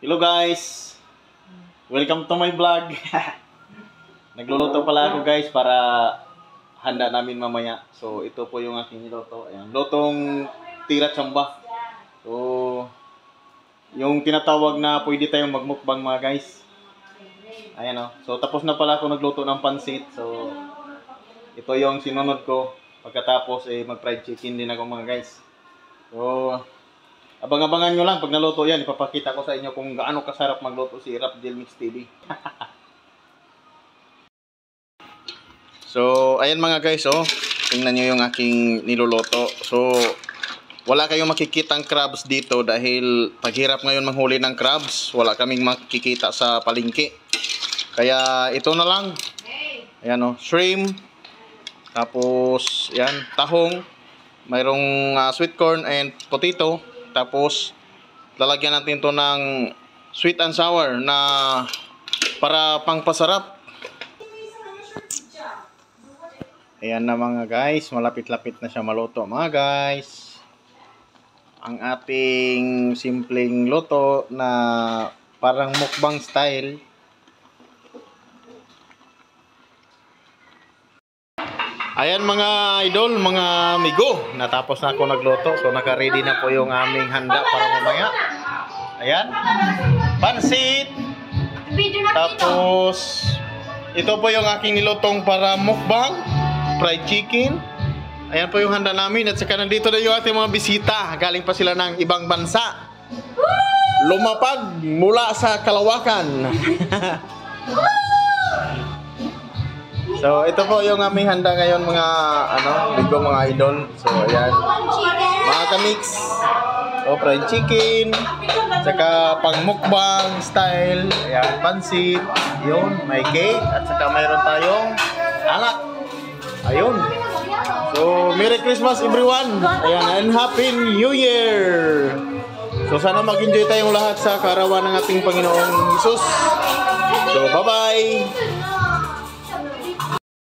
Hello guys! Welcome to my vlog. Nagluluto pala ako guys para handa namin mamaya. So ito po yung aking niluto. Ayan, lutong tira tsamba. So yung tinatawag na pwede tayong magmukbang mga guys. Ayan o. So tapos na pala ako nagluto ng pansit. So ito yung sinunod ko. Pagkatapos mag-fried chicken din ako mga guys. So abang-abangan nyo lang pag naluto yan. Ipapakita ko sa inyo kung gaano kasarap magluto si Rapdel Mix TV. So, ayan mga guys, oh. Tingnan nyo yung aking niluluto. So, wala kayong makikitang crabs dito dahil paghirap ngayon manghuli ng crabs. Wala kaming makikita sa palengke. Kaya ito na lang. Ayan oh, shrimp. Tapos, yan, tahong. Mayroong sweet corn and potato. Tapos, lalagyan natin to ng sweet and sour na para pangpasarap. Ayan na mga guys, malapit-lapit na siya maluto mga guys. Ang ating simpleng luto na parang mukbang style. Ayan mga idol, mga amigo, natapos na ako nagluto. So naka-ready na po yung aming handa para mamaya. Ayan, pansit. Tapos ito po yung aking nilutong para mukbang, fried chicken. Ayan po yung handa namin. At saka nandito na yung ating mga bisita. Galing pa sila ng ibang bansa. Lumapag mula sa kalawakan. So, ito po yung aming handa ngayon mga bigo mga idol. So, ayan. Mga kamix. So, fried chicken. Saka pang mukbang style. Ayan, pansit. Yun, may cake. At saka mayroon tayong alak. Ayun. So, Merry Christmas everyone. Ayan, and Happy New Year. So, sana mag-enjoy tayong lahat sa kaarawan ng ating Panginoong Jesus. So, bye-bye.